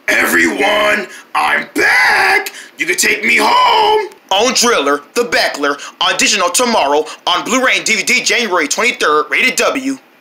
Everyone, I'm back! You can take me home! On Drler, the Backlor, on digital tomorrow, on Blu-ray and DVD January 23rd, rated W.